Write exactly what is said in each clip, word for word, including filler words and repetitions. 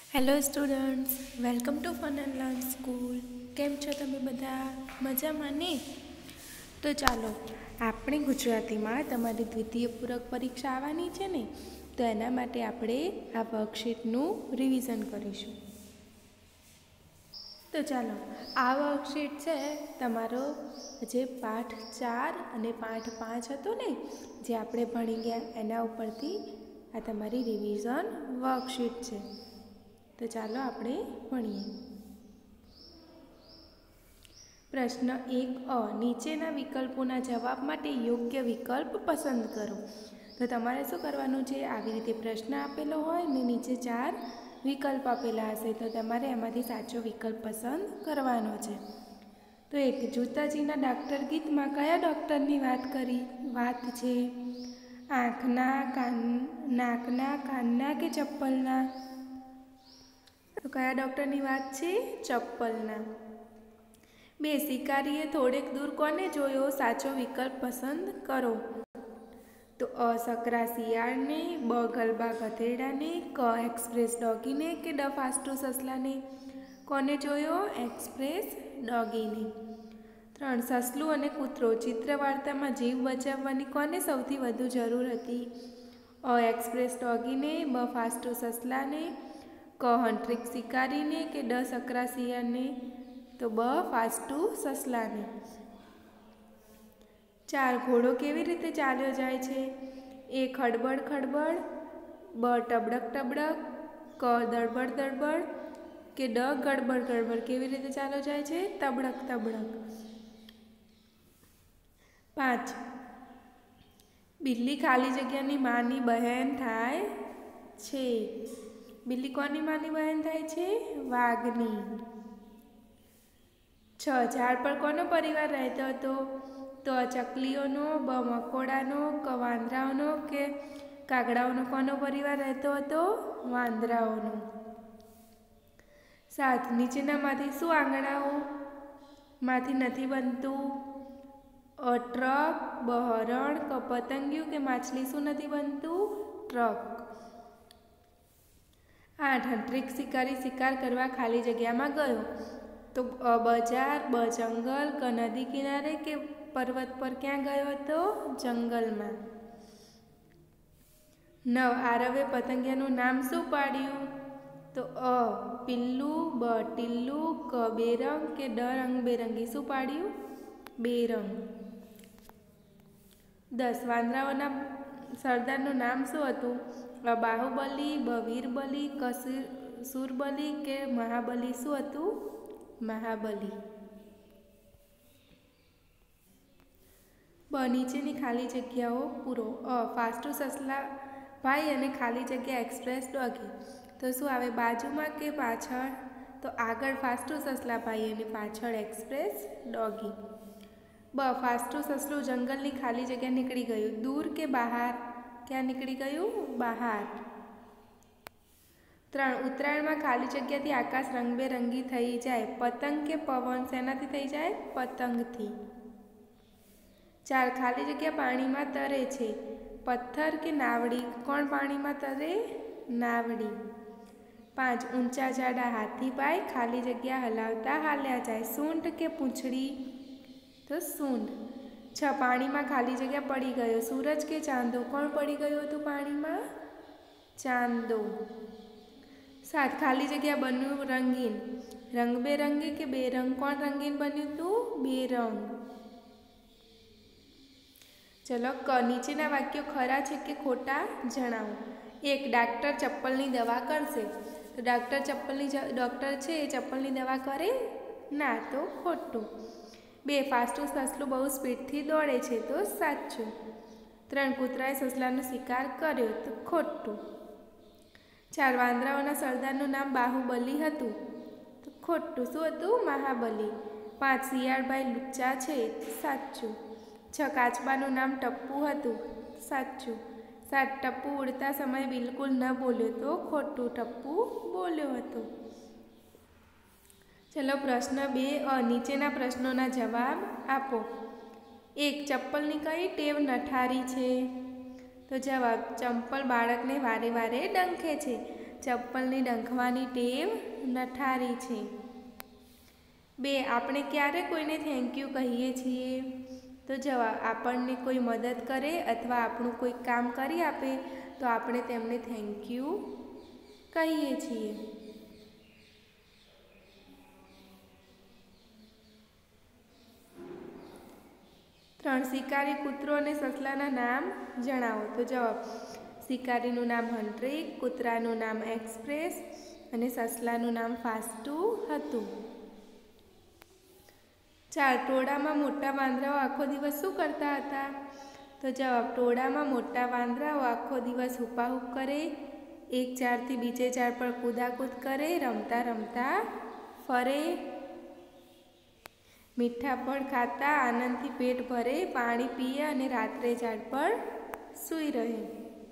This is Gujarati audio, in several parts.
Hello students, welcome to fun and learn school. કેમ છો તમે બધા? મજામાં ને? તો ચાલો આપણે ગુજરાતીમાં તમારી દ્વિતીય પૂરક પરીક્ષા આવવાની છે ને, તો એના માટે આપણે આ વર્કશીટનું રિવિઝન કરીશું. તો ચાલો, આ વર્કશીટ છે તમારો જે પાઠ ચાર અને પાઠ પાંચ હતો ને, જે આપણે ભણી ગયા એના ઉપરથી આ તમારી રિવિઝન વર્કશીટ છે. તો ચાલો આપણે ભણીએ. પ્રશ્ન એક અ, નીચેના વિકલ્પોના જવાબ માટે યોગ્ય વિકલ્પ પસંદ કરો. તો તમારે શું કરવાનું છે, આવી રીતે પ્રશ્ન આપેલો હોય ને નીચે ચાર વિકલ્પ આપેલા હશે, તો તમારે એમાંથી સાચો વિકલ્પ પસંદ કરવાનો છે. તો એક, જૂતાજીના ડાક્ટર ગીતમાં કયા ડૉક્ટરની વાત કરી વાત છે? આંખના, કાન, નાકના, કાનના કે ચપ્પલના? તો કયા ડૉક્ટરની વાત છે? ચપ્પલના. બે, શિકારીએ થોડેક દૂર કોને જોયો? સાચો વિકલ્પ પસંદ કરો. તો અ, સકરા શિયાળને, બ, ગલબા ગધેડાને, ક, એક્સપ્રેસ ડોગીને કે ડ, ફાસ્ટુ સસલાને? કોને જોયો? એક્સપ્રેસ ડોગીને. ત્રણ, સસલું અને કૂતરો ચિત્ર વાર્તામાં જીવ બચાવવાની કોને સૌથી વધુ જરૂર હતી? અ, એક્સપ્રેસ ડોગીને, બ, ફાસ્ટુ સસલાને, ક, હંટ્રિક શિકારીને કે ડ, સકરા શિયાળને? તો બ, ફાસ્ટુ સસલાને. ચાર, ઘોડો કેવી રીતે ચાલ્યો જાય છે? એ, ખડબડ ખડબડ, બ, ટબડક ટબડક, ક, દળબડ દળબડ કે ડ, ગડબડ ગડબડ? કેવી રીતે ચાલ્યો જાય છે? તબડક તબડક. પાંચ, બિલ્લી ખાલી જગ્યાની માની બહેન થાય છે. બિલ્લી કોની માની બહેન થાય છે? વાઘની. છ, ઝાડ પર કોનો પરિવાર રહેતો હતો? તો ચકલીઓનો, બ, મકોડાનો, ક, વાંદરાઓનો કે કાગડાઓનો? કોનો પરિવાર રહેતો હતો? વાંદરાઓનો. સાત, નીચેનામાંથી શું આંગણાઓ માંથી નથી બનતું? અ, ટ્રક, બ, હરણ, ક, પતંગિયું કે માછલી? શું નથી બનતું? ટ્રક. આઠ, હંટ્રિક શિકારી શિકાર કરવા ખાલી જગ્યામાં ગયો. તો અ, બજાર, બ, જંગલ, ક, નદી કિનારે કે પર્વત પર? ક્યાં ગયો હતો? જંગલમાં. નવ, આરવે પતંગિયાનું નામ શું પાડ્યું? તો અ, પિલ્લું, બ, ટીલ્લું, ક, બેરંગ કે ડ, રંગબેરંગી? શું પાડ્યું? બેરંગ. દસ, વાંદરાઓના સરદારનું નામ શું હતું? અ, બાહુબલી, બ, વીરબલી, ક, શૂરબલી કે મહાબલી? શું હતું? મહાબલી. બ, નીચેની ખાલી જગ્યાઓ પૂરો. અ, ફાસ્ટુ સસલા ભાઈ અને ખાલી જગ્યા એક્સપ્રેસ ડોગી. તો શું આવે બાજુમાં કે પાછળ? તો આગળ ફાસ્ટુ સસલા ભાઈ અને પાછળ એક્સપ્રેસ ડોગી. બ, ફાસ્ટુ સસલું જંગલની ખાલી જગ્યા નીકળી ગયું. દૂર કે બહાર? ક્યાં નીકળી ગયું? બહાર. ત્રણ, ઉત્તરાયણમાં ખાલી જગ્યાથી આકાશ રંગબેરંગી થઈ જાય. પતંગ કે પવન? શેનાથી થઈ જાય? પતંગથી. ચાર, ખાલી જગ્યા પાણીમાં તરે છે. પથ્થર કે નાવડી? કોણ પાણીમાં તરે? નાવડી. પાંચ, ઊંચા જાડા હાથીભાઈ ખાલી જગ્યા હલાવતા હાલ્યા જાય. સૂંઢ કે પૂંછડી? તો સૂંઢ. છ, પાણીમાં ખાલી જગ્યા પડી ગયો. સૂરજ કે ચાંદો? કોણ પડી ગયું હતું પાણીમાં? ચાંદો. સાત, ખાલી જગ્યા બન્યું રંગીન. રંગબેરંગી કે બેરંગ? કોણ રંગીન બન્યું હતું? બેરંગ. ચલો, ક, નીચેના વાક્યો ખરા છે કે ખોટા જણાવો. એક, ડાક્ટર ચપ્પલની દવા કરશે. તો ડાક્ટર ચપ્પલની ડૉક્ટર છે એ ચપ્પલની દવા કરે? ના, તો ખોટું. બે, ફાસ્ટુ સસલું બહુ સ્પીડથી દોડે છે. તો સાચું. ત્રણ, કૂતરાએ સસલાનો શિકાર કર્યો. તો ખોટું. ચાર, વાંદરાઓના સરદારનું નામ બાહુબલી હતું. તો ખોટું. શું હતું? મહાબલી. પાંચ, શિયાળભાઈ લુચ્ચા છે. તો સાચું. છ, કાચબાનું નામ ટપ્પુ હતું. સાચું. સાત, ટપ્પુ ઉડતા સમયે બિલકુલ ન બોલ્યો. તો ખોટું. ટપ્પુ બોલ્યો હતો. ચલો, પ્રશ્ન બે અ, નીચેના પ્રશ્નોના જવાબ આપો. એક, ચપ્પલની કઈ ટેવ નઠારી છે? તો જવાબ, ચંપલ બાળકને વારે વારે ડંખે છે. ચપ્પલની ડંખવાની ટેવ નઠારી છે। બે, આપણે ક્યારે કોઈને થેન્ક યુ કહીએ છીએ? તો જવાબ, આપણને કોઈ મદદ કરે અથવા આપણું કોઈ કામ કરી આપે તો આપણે તેમને થેન્ક યુ કહીએ છીએ। ત્રણ, શિકારી કૂતરો અને સસલાના નામ જણાવો। તો જવાબ, શિકારીનું નામ હન્ટ્રી, કૂતરાનું નામ એક્સપ્રેસ અને સસલાનું નામ ફાસ્ટુ હતું। ચાર, ટોળામાં મોટા વાંદરાઓ આખો દિવસ શું કરતા હતા? તો જવાબ, ટોળામાં મોટા વાંદરાઓ આખો દિવસ હુપાહુપ કરે, એક ઝાડથી બીજે ઝાડ પર કૂદાકૂદ કરે, રમતા રમતા ફરે, મીઠા ફળ ખાતા આનંદથી પેટ ભરે, પાણી પીએ અને રાત્રે ઝાડ પર સૂઈ રહે।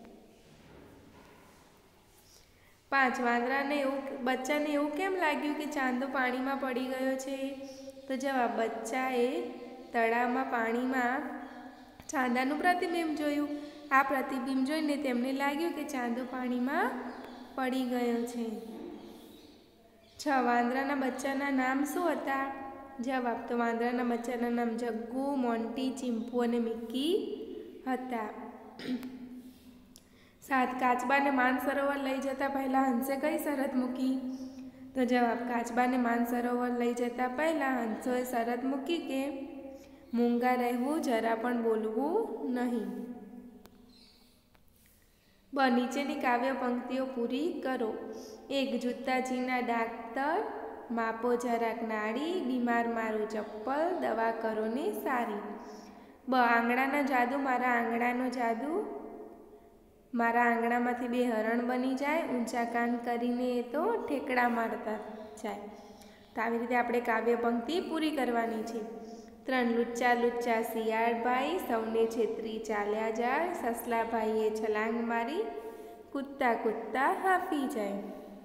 પાંચ, વાંદરાને એવું બચ્ચાને એવું કેમ લાગ્યું કે ચાંદો પાણીમાં પડી ગયો છે? તો જવાબ, બચ્ચાએ તળાવમાં પાણીમાં ચાંદાનું પ્રતિબિંબ જોયું। આ પ્રતિબિંબ જોઈને તેમને લાગ્યું કે ચાંદો પાણીમાં પડી ગયો છે। છ, વાંદરાના બચ્ચાના નામ શું હતા? જવાબ, તો વાંદરાના બચ્ચાના નામ જગ્ગુ, મોન્ટી, ચિંપુ અને મિક્કી હતા। સાત, કાચબાને માનસરોવર લઈ જતા પહેલા હંસે કઈ શરત મૂકી? તો જવાબ, કાચબાને માનસરોવર લઈ જતા પહેલા હંસોએ શરત મૂકી કે મૂંગા રહેવું, જરા પણ બોલવું નહીં। બ, નીચેની કાવ્ય પંક્તિઓ પૂરી કરો। એક, જુત્તાજીના ડાક્તર, માપો જરાક નાડી, બીમાર મારું ચપ્પલ, દવા કરો ને સારી। બ, આંગણાનો જાદુ, મારા આંગણાનો જાદુ, મારા આંગણામાંથી બે હરણ બની જાય, ઊંચા કાન કરીને એ તો ઠેકડા મારતા જાય। તો આવી રીતે આપણે કાવ્ય પંક્તિ પૂરી કરવાની છે। ત્રણ, લુચ્ચા લુચ્ચા શિયાળભાઈ, સૌને છેતરી ચાલ્યા જાય, સસલાભાઈએ છલાંગ મારી, કૂદતા કૂદતા હાંફી જાય।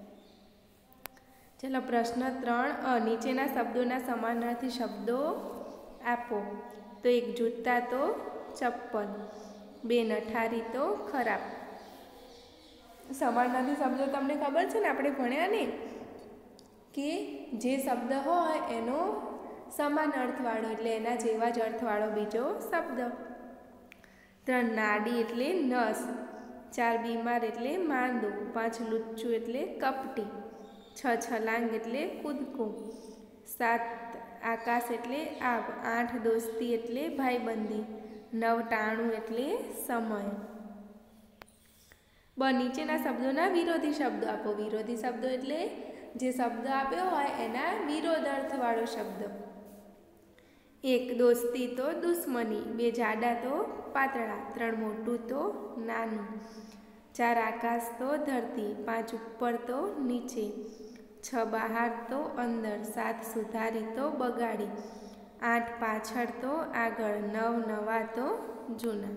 ચલો પ્રશ્ન ત્રણ અ, નીચેના શબ્દોના સમાનાર્થી શબ્દો આપો। તો એક, જૂતા તો ચપ્પલ, બે, નઠારી તો ખરાબ। સમાનાર્થી શબ્દો તમને ખબર છે ને, આપણે ભણ્યા ને કે જે શબ્દ હોય એનો સમાન અર્થવાળો એટલે એના જેવા જ અર્થવાળો બીજો શબ્દ। ત્રણ, નાડી એટલે નસ, ચાર, બીમાર એટલે માંદો, પાંચ, લુચ્ચું એટલે કપટી, છ, છલાંગ એટલે કૂદકો, સાત, આકાશ એટલે આબ, આઠ, દોસ્તી એટલે ભાઈબંધી, નવ, ટાણું એટલે સમય। બ, નીચેના શબ્દોના વિરોધી શબ્દો આપો। વિરોધી શબ્દો એટલે જે શબ્દ આપ્યો હોય એના વિરોધ અર્થવાળો શબ્દ। એક, દોસ્તી તો દુશ્મની, બે, જાડા તો પાતળા, ત્રણ, મોટું તો નાનું, ચાર, આકાશ તો ધરતી, પાંચ, ઉપર તો નીચે, છ, બહાર તો અંદર, સાત, સુધારી તો બગાડી, આઠ, પાછળ તો આગળ, નવ, નવા તો જૂના।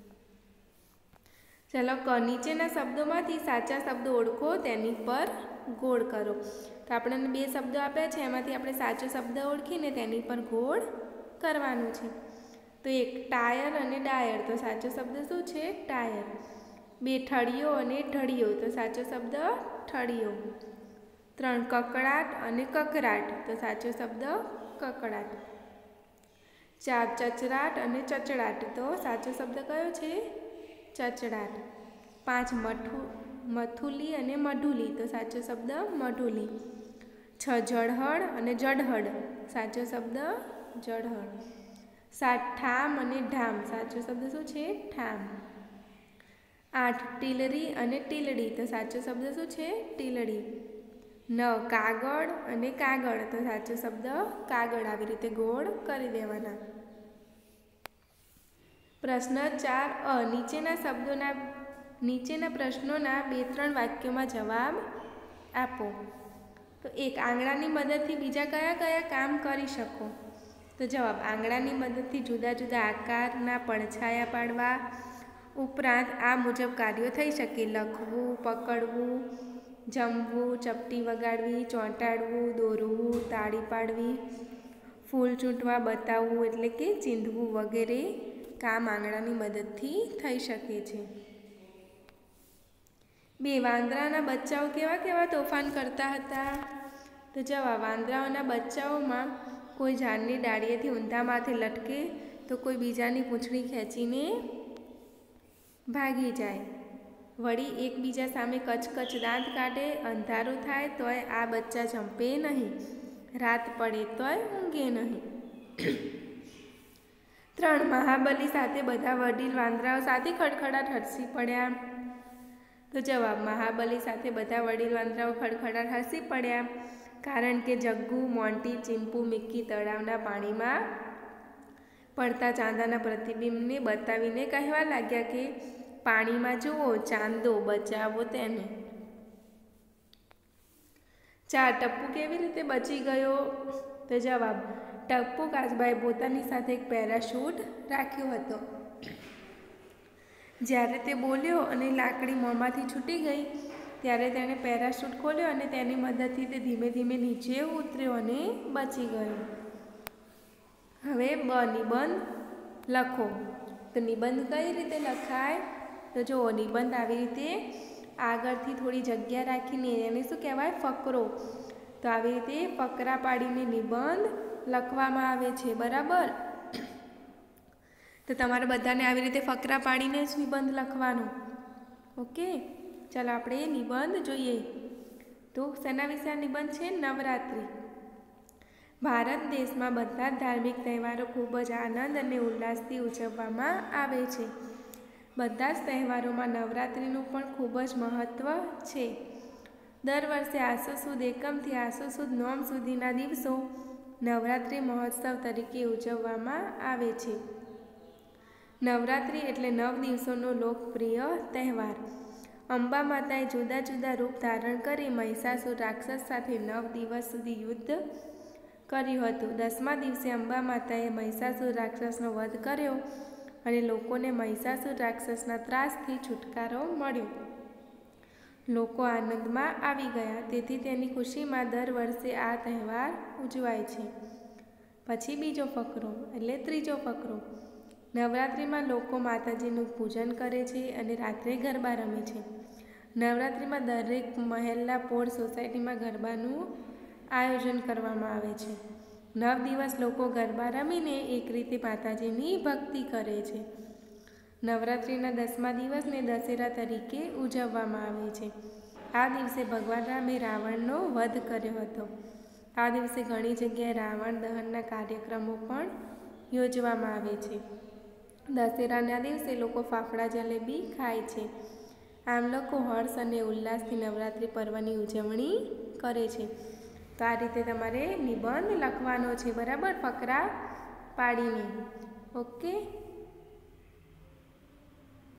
ચલો ક, નીચેના શબ્દોમાંથી સાચા શબ્દો ઓળખો, તેની પર ગોળ કરો। તો આપણને બે શબ્દો આપ્યા છે, એમાંથી આપણે સાચો શબ્દ ઓળખીને તેની પર ગોળ કરવાનું છે। તો એક, ટાયર અને ડાયર, તો સાચો શબ્દ શું છે? ટાયર। બે, ઠળિયો અને ઢળિયો, તો સાચો શબ્દ ઠળિયો। ત્રણ, કકળાટ અને કકરાટ, તો સાચો શબ્દ કકળાટ। ચાર, ચચરાટ અને ચચડાટ, તો સાચો શબ્દ કયો છે? ચચડાટ। પાંચ, મઠુ મથુલી અને મઢુલી, તો સાચો શબ્દ મઢુલી। છ, જળહળ અને જળહળ, સાચો શબ્દ જળહળ। સાત, ઠામ અને ઢામ, સાચો શબ્દ શું છે? ઠામ। આઠ, ટીલરી અને ટીલડી, તો સાચો શબ્દ શું છે? ટીલડી। નવ, કાગળ અને કાગળ, તો સાચો શબ્દ કાગળ। આવી રીતે ગોળ કરી દેવાના। પ્રશ્ન ચાર અ, નીચેના શબ્દોના નીચેના પ્રશ્નોના બે ત્રણ વાક્યોમાં જવાબ આપો। તો એક, આંગળાની મદદથી બીજા કયા કયા કામ કરી શકો? તો જવાબ, આંગળાની મદદથી જુદા જુદા આકારના પડછાયા પાડવા ઉપરાંત આ મુજબ કાર્યો થઈ શકે: લખવું, પકડવું, જમવું, ચપટી વગાડવી, ચોંટાડવું, દોરવું, તાળી પાડવી, ફૂલ ચૂંટવા, બતાવવું એટલે કે ચીંધવું વગેરે કામ આંગળાની મદદથી થઈ શકે છે। બે વાંદરાના બચ્ચાઓ કેવા કેવા તોફાન કરતા હતા? તો જવાબ, વાંદરાઓના બચ્ચાઓમાં કોઈ ઝાડની ડાળીએથી ઊંધા માથે લટકે તો કોઈ બીજાની પૂંછડી ખેંચીને ભાગી જાય. વળી એકબીજા સામે કચકચ દાંત કાઢે. અંધારું થાય તોય આ બચ્ચા જંપે નહીં, રાત પડે તોય ઊંઘે નહીં. ત્રણ મહાબલી સાથે બધા વડીલ વાંદરાઓ સાથે ખડખડાટ હસી પડ્યા. તો જવાબ, મહાબલી સાથે બધા વડીલ વાંદરાઓ ખડખડાટ હસી પડ્યા, કારણ કે જગ્ગુ, મોન્ટી, ચિંપુ, મિક્કી તળાવના પાણીમાં પડતા ચાંદાના પ્રતિબિંબને બતાવીને કહેવા લાગ્યા કે પાણીમાં જુઓ ચાંદો, બચાવો તેને. ચાર ટપ્પુ કેવી રીતે બચી ગયો? તો જવાબ, ટપ્પુ કાચબાએ પોતાની સાથે એક પેરાશૂટ રાખ્યો હતો. જ્યારે તે બોલ્યો અને લાકડી મોંમાંથી છૂટી ગઈ ત્યારે તેણે પેરાશૂટ ખોલ્યો અને તેની મદદથી તે ધીમે ધીમે નીચે ઉતર્યો અને બચી ગયો. હવે બ નિબંધ લખો. તો નિબંધ કઈ રીતે લખાય? તો જુઓ, નિબંધ આવી રીતે આગળથી થોડી જગ્યા રાખીને એને શું કહેવાય? ફકરો. તો આવી રીતે ફકરા પાડીને નિબંધ લખવામાં આવે છે, બરાબર? તો તમારે બધાને આવી રીતે ફકરા પાડીને જ નિબંધ લખવાનો. ઓકે, ચાલો આપણે નિબંધ જોઈએ. તો શેના વિશે આ નિબંધ છે? નવરાત્રિ. ભારત દેશમાં બધા જ ધાર્મિક તહેવારો ખૂબ જ આનંદ અને ઉલ્લાસથી ઉજવવામાં આવે છે. બધા જ તહેવારોમાં નવરાત્રિનું પણ ખૂબ જ મહત્ત્વ છે. દર વર્ષે આસો સુદ એકમથી આસો સુદ નોમ સુધીના દિવસો નવરાત્રિ મહોત્સવ તરીકે ઉજવવામાં આવે છે. નવરાત્રિ એટલે નવ દિવસોનો લોકપ્રિય તહેવાર. અંબા માતાએ જુદા જુદા રૂપ ધારણ કરી મહિષાસુર રાક્ષસ સાથે નવ દિવસ સુધી યુદ્ધ કર્યું હતું. દસમા દિવસે અંબા માતાએ મહિષાસુર રાક્ષસનો વધ કર્યો અને લોકોને મહિષાસુર રાક્ષસના ત્રાસથી છુટકારો મળ્યો. લોકો આનંદમાં આવી ગયા, તેથી તેની ખુશીમાં દર વર્ષે આ તહેવાર ઉજવાય છે. પછી બીજો ફકરો એટલે ત્રીજો ફકરો. નવરાત્રિમાં લોકો માતાજીનું પૂજન કરે છે અને રાત્રે ગરબા રમે છે. નવરાત્રિમાં દરેક મહેલના પોળ સોસાયટીમાં ગરબાનું આયોજન કરવામાં આવે છે. નવ દિવસ લોકો ગરબા રમીને એક રીતે માતાજીની ભક્તિ કરે છે. નવરાત્રિના દસમા દિવસને દશેરા તરીકે ઉજવવામાં આવે છે. આ દિવસે ભગવાન રામે રાવણનો વધ કર્યો હતો. આ દિવસે ઘણી જગ્યાએ રાવણ દહનના કાર્યક્રમો પણ યોજવામાં આવે છે. દશેરાના દિવસે લોકો ફાફડા જલેબી ખાય છે. આમ લોકો હર્ષ અને ઉલ્લાસથી નવરાત્રિ પર્વની ઉજવણી કરે છે. તો આ રીતે તમારે નિબંધ લખવાનો છે, બરાબર? ફકરા પાડીને. ઓકે.